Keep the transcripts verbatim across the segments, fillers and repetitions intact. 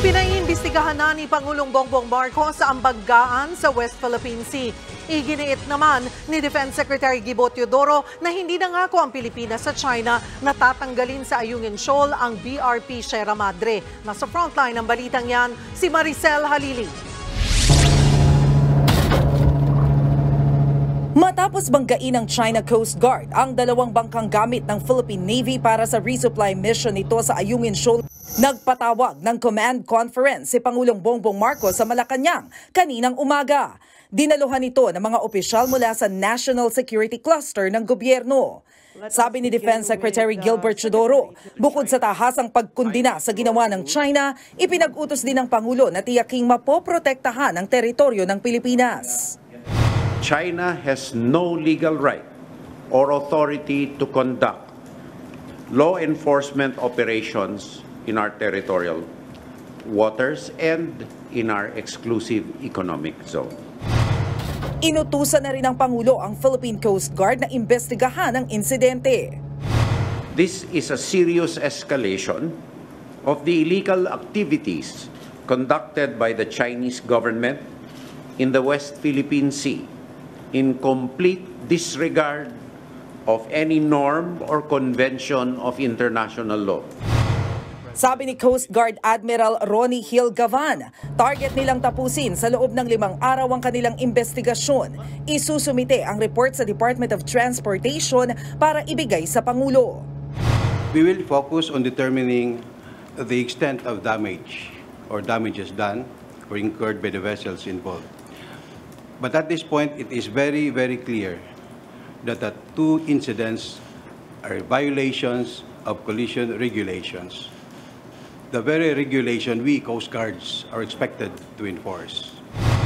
Pinaiimbestigahan na ni Pangulong Bongbong Marcos ang banggaan sa West Philippine Sea. Iginiit naman ni Defense Secretary Gibo Teodoro na hindi nangako ang Pilipinas sa China na tatanggalin sa Ayungin Shoal ang B R P Sierra Madre. Nasa frontline ng balitang yan, si Maricel Halili. Matapos banggain ng China Coast Guard ang dalawang bangkang gamit ng Philippine Navy para sa resupply mission nito sa Ayungin Shoal, nagpatawag ng command conference si Pangulong Bongbong Marcos sa Malacanang kaninang umaga. Dinaluhan ito ng mga opisyal mula sa National Security Cluster ng gobyerno. Sabi ni Defense Secretary Gilbert Teodoro, bukod sa tahasang pagkundina sa ginawa ng China, ipinag-utos din ng Pangulo na tiyaking mapoprotektahan ang teritoryo ng Pilipinas. China has no legal right or authority to conduct law enforcement operations in our territorial waters and in our exclusive economic zone. Inutusan na rin ng Pangulo ang Philippine Coast Guard na imbestigahan ang insidente. This is a serious escalation of the illegal activities conducted by the Chinese government in the West Philippine Sea in complete disregard of any norm or convention of international law. Sabi ni Coast Guard Admiral Ronnie Hill Gavan, target nilang tapusin sa loob ng limang araw ang kanilang investigasyon. Isusumite ang report sa Department of Transportation para ibigay sa Pangulo. We will focus on determining the extent of damage or damages done or incurred by the vessels involved. But at this point, it is very, very clear that the two incidents are violations of collision regulations. The very regulation we, Coast Guards, are expected to enforce.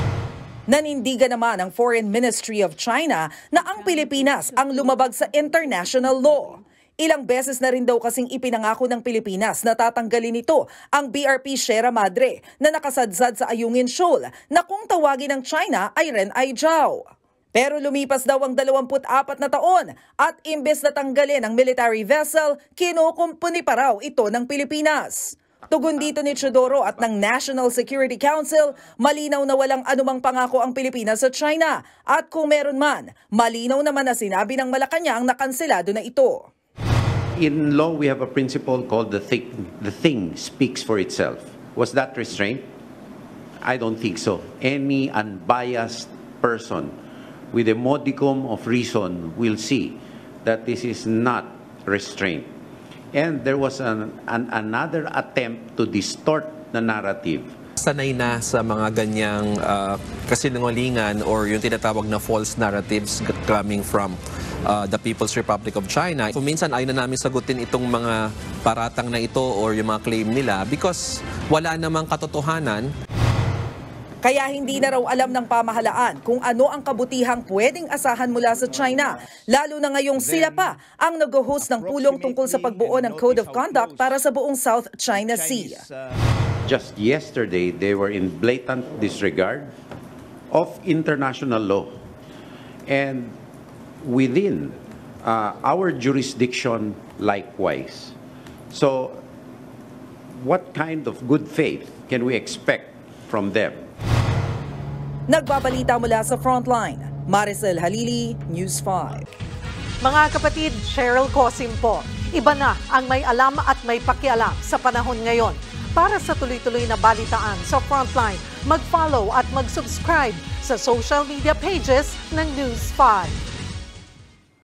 Nanindigan naman ang Foreign Ministry of China na ang Pilipinas ang lumabag sa international law. Ilang beses na rin daw kasing ipinangako ng Pilipinas na tatanggalin ito ang B R P Sierra Madre na nakasadsad sa Ayungin Shoal na kung tawagin ng China ay Ren Ai Jiao. Pero lumipas daw ang dalawampu't apat na taon at imbes na tanggalin ang military vessel, kinukumpuni pa raw ito ng Pilipinas. Tugon dito ni Teodoro at ng National Security Council, malinaw na walang anumang pangako ang Pilipinas sa China at kung meron man, malinaw naman na sinabi ng Malacanang na kanselado na ito. In law, we have a principle called the thing, the thing speaks for itself. Was that restraint? I don't think so. Any unbiased person with a modicum of reason will see that this is not restraint. And there was an, an, another attempt to distort the narrative. Sanay na sa mga ganyang uh, kasinungalingan or yung tinatawag na false narratives coming from uh, the People's Republic of China. So minsan ayaw na namin sagutin itong mga paratang na ito or yung mga claim nila because wala namang katotohanan. Kaya hindi na raw alam ng pamahalaan kung ano ang kabutihang pwedeng asahan mula sa China, lalo na ngayong sila pa ang nag-host ng pulong tungkol sa pagbuo ng Code of Conduct para sa buong South China Sea. Just yesterday, they were in blatant disregard of international law. And within uh, our jurisdiction, likewise. So, what kind of good faith can we expect from them? Nagbabalita mula sa Frontline, Maricel Halili, News five. Mga kapatid, Cheryl Cosim po. Iba na ang may alam at may pakialam sa panahon ngayon. Para sa tuloy-tuloy na balitaan sa Frontline, mag-follow at mag-subscribe sa social media pages ng News five.